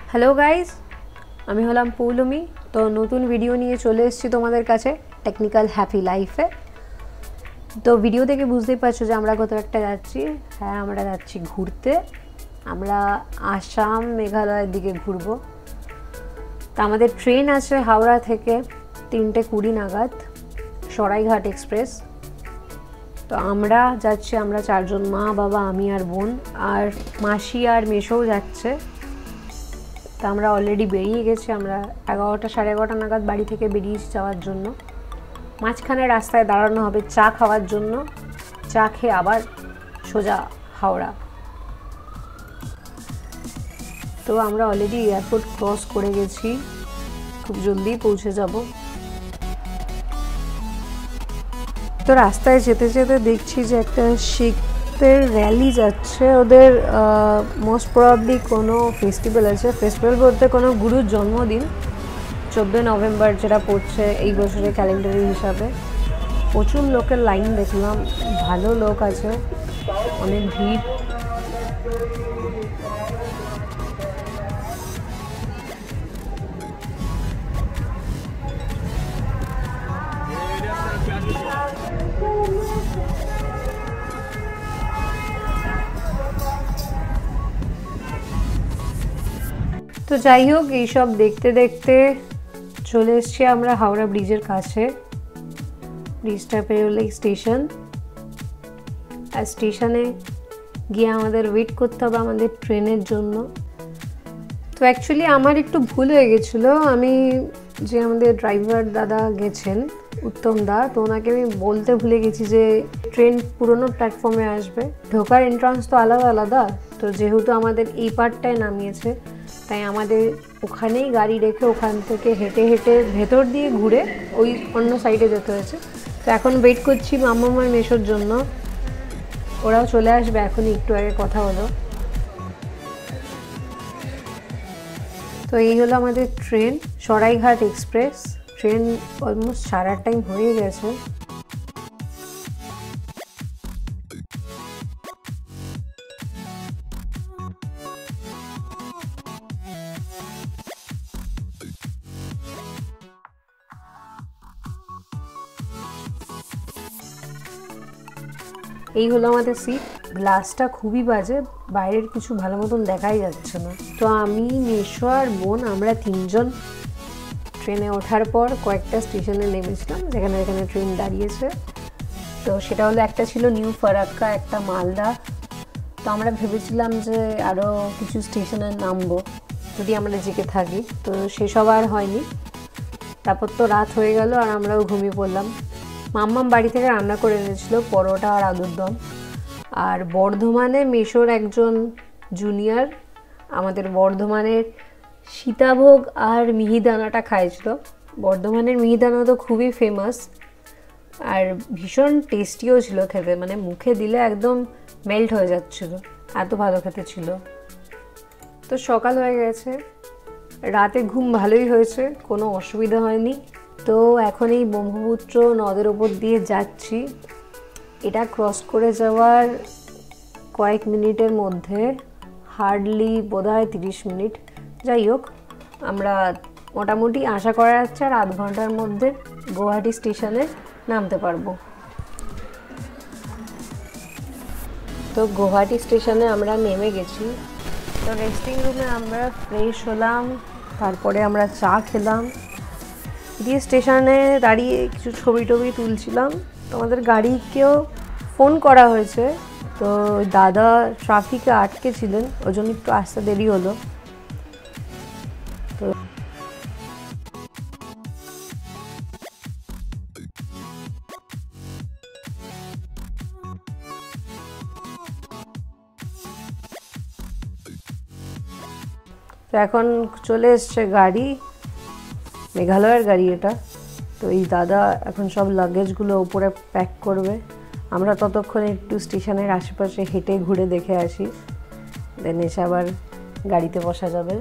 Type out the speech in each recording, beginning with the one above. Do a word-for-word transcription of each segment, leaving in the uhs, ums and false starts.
Hello guys, আমি হলাম পৌলমি। তো নতুন ভিডিও নিয়ে চলে এসেছি তোমাদের কাছে টেকনিক্যাল হ্যাপি লাইফে। তো ভিডিও থেকে বুঝতেই পারছো যে আমরা কোথাও একটা যাচ্ছি। হ্যাঁ, আমরা যাচ্ছি ঘুরতে। আমরা আসাম মেঘালয়ের দিকে ঘুরবো। তা আমাদের ট্রেন আছে হাওড়া থেকে তিনটে কুড়ি নাগাদ, সরাইঘাট এক্সপ্রেস। তো আমরা যাচ্ছি, আমরা চারজন, মা বাবা আমি আর বোন, আর মাসি আর মেসোও যাচ্ছে। তা আমরা অলরেডি বেরিয়ে গেছি। আমরা এগারোটা সাড়ে এগারোটা নাগাদ বাড়ি থেকে বেরিয়েছি যাওয়ার জন্য। মাঝখানে রাস্তায় দাঁড়ানো হবে চা খাওয়ার জন্য। চা খেয়ে আবার সোজা হাওড়া। তো আমরা অলরেডি এয়ারপোর্ট ক্রস করে গেছি, খুব জলদি পৌঁছে যাব। তো রাস্তায় যেতে যেতে দেখছি যে একটা শিখদের র্যালি যাচ্ছে। ওদের মোস্ট প্রবাবলি কোনো ফেস্টিভ্যাল আছে। ফেস্টিভ্যাল বলতে কোনো গুরুর জন্মদিন, চোদ্দোই নভেম্বর, যেটা পড়ছে এই বছরের ক্যালেন্ডারের হিসাবে। প্রচুর লোকের লাইন দেখলাম, ভালো লোক আছে, অনেক ভিড়। তো যাই হোক, এইসব দেখতে দেখতে চলে এসছি আমরা হাওড়া ব্রিজের কাছে। ব্রিজটা পেরোলেই স্টেশন, আর স্টেশনে গিয়ে আমাদের ওয়েট করতে হবে আমাদের ট্রেনের জন্য। তো অ্যাকচুয়ালি আমার একটু ভুল হয়ে গেছিলো। আমি যে আমাদের ড্রাইভার দাদা গেছেন, উত্তম দা, তো ওনাকে আমি বলতে ভুলে গেছি যে ট্রেন পুরনো প্ল্যাটফর্মে আসবে। ঢোকার এন্ট্রান্স তো আলাদা আলাদা। তো যেহেতু আমাদের এই পার্টটায় নামিয়েছে, তাই আমাদের ওখানেই গাড়ি রেখে ওখান থেকে হেঁটে হেঁটে ভেতর দিয়ে ঘুরে ওই অন্য সাইডে যেতে হয়েছে। তো এখন ওয়েট করছি মাম্মামার মেশোর জন্য। ওরাও চলে আসবে, এখনই একটু আগে কথা হলো। তো এই হলো আমাদের train, Saraighat express. Train almost সারার টাইম হয়ে গেছে। এই হলো আমাদের সিট। গ্লাসটা খুবই বাজে, বাইরের কিছু ভালো মতন দেখাই যাচ্ছে না। তো আমি, মেসো আর বোন, আমরা তিনজন ট্রেনে ওঠার পর কয়েকটা স্টেশনে নেমেছিলাম যেখানে যেখানে ট্রেন দাঁড়িয়েছে। তো সেটা হলো, একটা ছিল নিউ ফারাক্কা, একটা মালদা। তো আমরা ভেবেছিলাম যে আরও কিছু স্টেশনে নামবো যদি আমরা জেগে থাকি। তো সেসব আর হয়নি। তারপর তো রাত হয়ে গেল আর আমরাও ঘুমিয়ে পড়লাম। মাম্মাম বাড়ি থেকে রান্না করে এনেছিল পরোটা আর আলুর দম। আর বর্ধমানে মেসোর একজন জুনিয়র আমাদের বর্ধমানের সীতাভোগ আর মিহিদানাটা খাইছিল। বর্ধমানের মিহিদানা তো খুবই ফেমাস আর ভীষণ টেস্টিও ছিল খেতে, মানে মুখে দিলে একদম মেল্ট হয়ে যাচ্ছিল, এত ভালো খেতে ছিল। তো সকাল হয়ে গেছে, রাতে ঘুম ভালোই হয়েছে, কোনো অসুবিধা হয়নি। তো এখন এই ব্রহ্মপুত্র নদের ওপর দিয়ে যাচ্ছি। এটা ক্রস করে যাওয়ার কয়েক মিনিটের মধ্যে, হার্ডলি বোধহয় তিরিশ মিনিট। যাই হোক, আমরা মোটামুটি আশা করা যাচ্ছে আর আধ ঘন্টার মধ্যে গুয়াহাটি স্টেশনে নামতে পারবো। তো গুয়াহাটি স্টেশনে আমরা নেমে গেছি। তো রেস্টিং রুমে আমরা ফ্রেশ হলাম, তারপরে আমরা চা খেলাম, দিয়ে স্টেশনে দাঁড়িয়ে কিছু ছবি টবি তুলছিলাম। তো আমাদের গাড়িকেও ফোন করা হয়েছে। তো দাদা ট্রাফিকে আটকে ছিলেন, ওই জন্য একটু আসতে দেরি হলো। তো তো এখন চলে এসছে গাড়ি, মেঘালয়ের গাড়ি এটা। তো এই দাদা এখন সব লাগেজগুলো উপরে প্যাক করবে। আমরা ততক্ষণে একটু স্টেশনের আশেপাশে হেঁটে ঘুরে দেখে আসি, দেন এসে আবার গাড়িতে বসা যাবে।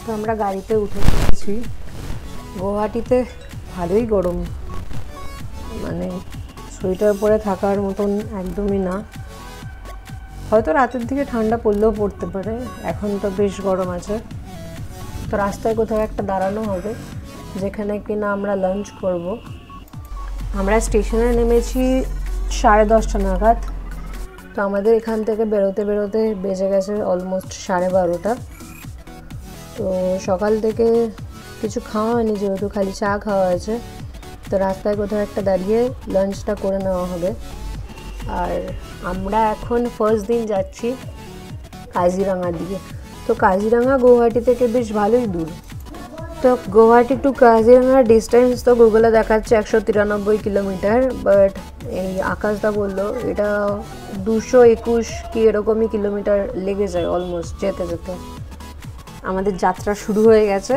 তো আমরা গাড়িতে উঠে পড়েছি। গুয়াহাটিতে ভালোই গরম, মানে সোয়েটার পরে থাকার মতন একদমই না। হয়তো রাতের দিকে ঠান্ডা পড়লেও পড়তে পারে, এখন তো বেশ গরম আছে। তো রাস্তায় কোথাও একটা দাঁড়ানো হবে যেখানে কিনা আমরা লাঞ্চ করব। আমরা স্টেশনে নেমেছি সাড়ে দশটা নাগাদ। তো আমাদের এখান থেকে বেরোতে বেরোতে বেজে গেছে অলমোস্ট সাড়ে বারোটা। তো সকাল থেকে কিছু খাওয়া হয়নি, যেহেতু খালি চা খাওয়া আছে। তো রাস্তায় কোথাও একটা দাঁড়িয়ে লাঞ্চটা করে নেওয়া হবে। আর আমরা এখন ফার্স্ট দিন যাচ্ছি কাজিরাঙার দিকে। তো কাজিরাঙা গুয়াহাটি থেকে বেশ ভালোই দূর। তো গুয়াহাটি টু কাজিরাঙার ডিস্টেন্স তো গুগলে দেখাচ্ছে একশো তিরানব্বই কিলোমিটার, বাট এই আকাশদা বললো এটা দুশো একুশ কি এরকমই কিলোমিটার লেগে যায় অলমোস্ট যেতে যেতে। আমাদের যাত্রা শুরু হয়ে গেছে।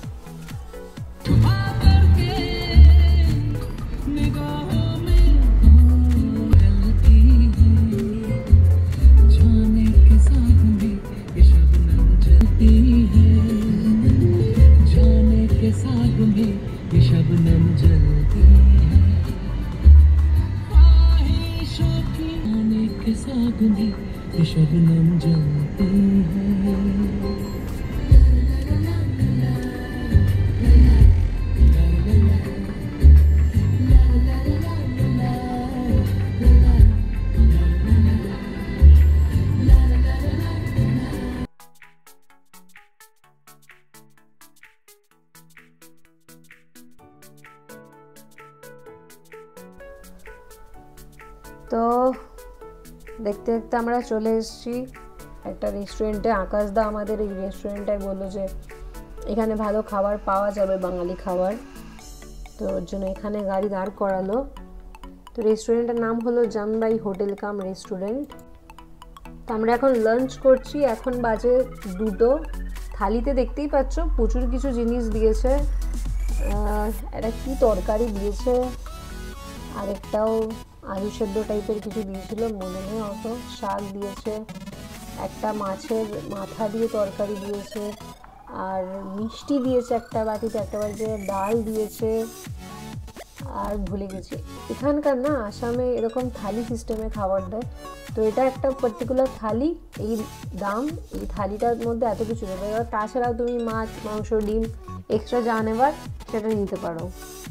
তো দেখতে দেখতে আমরা চলে এসেছি একটা রেস্টুরেন্টে। আকাশদা আমাদের এই রেস্টুরেন্টটাই বললো যে এখানে ভালো খাবার পাওয়া যাবে, বাঙালি খাবার। তো ওর জন্য এখানে গাড়ি দাঁড় করালো। তো রেস্টুরেন্টের নাম হলো জামবাই হোটেল কাম রেস্টুরেন্ট। তো আমরা এখন লাঞ্চ করছি। এখন বাজে দুটো। থালিতে দেখতেই পাচ্ছ প্রচুর কিছু জিনিস দিয়েছে। একটা কি তরকারি দিয়েছে, আরেকটাও আলু সেদ্ধ টাইপের কিছু দিয়েছিল, মনে নেই অত। শাক দিয়েছে, একটা মাছের মাথা দিয়ে তরকারি দিয়েছে, আর মিষ্টি দিয়েছে একটা বাটিতে, একটা বাটিতে ডাল দিয়েছে, আর ভুলে গেছি। এখানকার না আসামে এরকম থালি সিস্টেমে খাবার দেয়। তো এটা একটা পার্টিকুলার থালি, এই দাম, এই থালিটার মধ্যে এত কিছু দেবে। এবার তাছাড়াও তুমি মাছ, মাংস, ডিম এক্সট্রা যা নেবার সেটা নিতে পারো।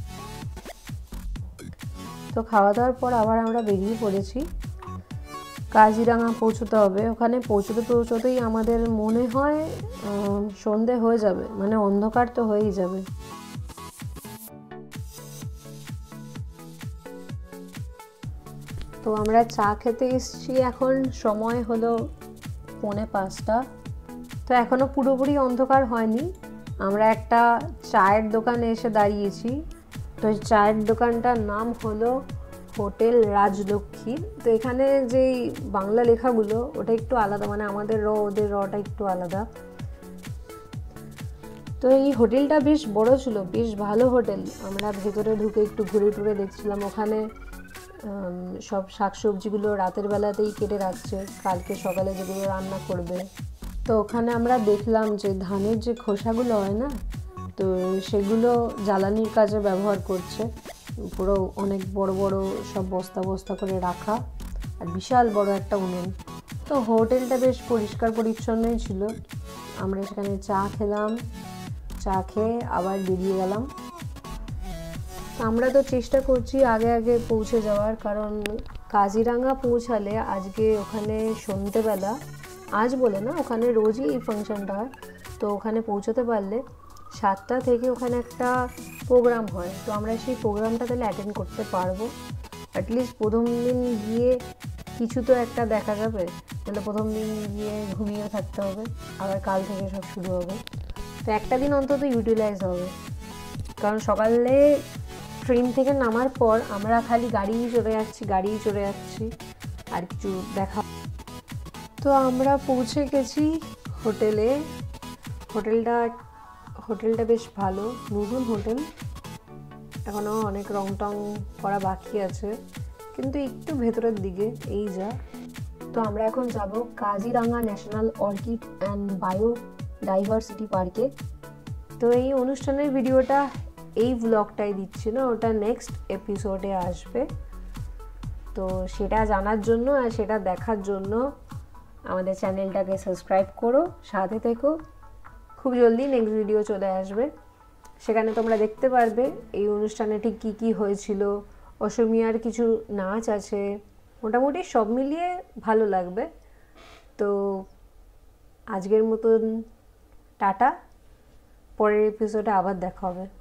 তো খাওয়া দাওয়ার পর আবার আমরা বেরিয়ে পড়েছি। কাজিরাঙা পৌঁছতে হবে। ওখানে পৌঁছতে পৌঁছতেই আমাদের মনে হয় সন্ধে হয়ে যাবে, মানে অন্ধকার তো হয়েই যাবে। তো আমরা চা খেতে এসেছি, এখন সময় হলো পৌনে পাঁচটা। তো এখনও পুরোপুরি অন্ধকার হয়নি। আমরা একটা চায়ের দোকানে এসে দাঁড়িয়েছি। তো এই চায়ের দোকানটার নাম হলো হোটেল রাজলক্ষ্মী। তো এখানে যেই বাংলা লেখাগুলো ওটা একটু আলাদা, মানে আমাদের র ওদের রটা একটু আলাদা। তো এই হোটেলটা বেশ বড় ছিল, বেশ ভালো হোটেল। আমরা ভেতরে ঢুকে একটু ঘুরে টুরে দেখছিলাম। ওখানে সব শাকসবজিগুলো রাতের বেলাতেই কেটে রাখছে, কালকে সকালে যেগুলো রান্না করবে। তো ওখানে আমরা দেখলাম যে ধানের যে খোসাগুলো হয় না, তো সেগুলো জ্বালানির কাজে ব্যবহার করছে। পুরো অনেক বড় বড় সব বস্তা বস্তা করে রাখা, আর বিশাল বড় একটা উনুন। তো হোটেলটা বেশ পরিষ্কার পরিচ্ছন্নই ছিল। আমরা সেখানে চা খেলাম, চা খেয়ে আবার বেরিয়ে গেলাম। আমরা তো চেষ্টা করছি আগে আগে পৌঁছে যাওয়ার, কারণ কাজিরাঙা পৌঁছালে আজকে ওখানে সন্ধ্যেবেলা, আজ বলে না, ওখানে রোজই এই ফাংশনটা হয়। তো ওখানে পৌঁছতে পারলে সাতটা থেকে ওখানে একটা প্রোগ্রাম হয়। তো আমরা সেই প্রোগ্রামটা তাহলে অ্যাটেন্ড করতে পারবো। অ্যাটলিস্ট প্রথম দিন গিয়ে কিছু তো একটা দেখা যাবে, তাহলে প্রথম দিন গিয়ে ঘুমিয়ে থাকতে হবে, আবার কাল থেকে সব শুরু হবে। তো একটা দিন অন্তত ইউটিলাইজ হবে, কারণ সকালে ট্রেন থেকে নামার পর আমরা খালি গাড়িই চড়ে যাচ্ছি গাড়িই চড়ে যাচ্ছি আর কিছু দেখা। তো আমরা পৌঁছে গেছি হোটেলে। হোটেলটা হোটেলটা বেশ ভালো, নতুন হোটেল, এখনও অনেক রং টং করা বাকি আছে, কিন্তু একটু ভেতরের দিকে এই যা। তো আমরা এখন যাব Kaziranga national orchid and biodiversity পার্কে। তো এই অনুষ্ঠানের ভিডিওটা এই ব্লগটাই দিচ্ছি না, ওটা নেক্সট এপিসোডে আসবে। তো সেটা জানার জন্য আর সেটা দেখার জন্য আমাদের চ্যানেলটাকে সাবস্ক্রাইব করো, সাথে থেকো। খুব জলদি নেক্সট ভিডিও চলে আসবে, সেখানে তোমরা দেখতে পারবে এই অনুষ্ঠানে ঠিক কী কী হয়েছিল। অসমীয়ার কিছু নাচ আছে, মোটামুটি সব মিলিয়ে ভালো লাগবে। তো আজকের মতন টাটা, পরের এপিসোডে আবার দেখা হবে।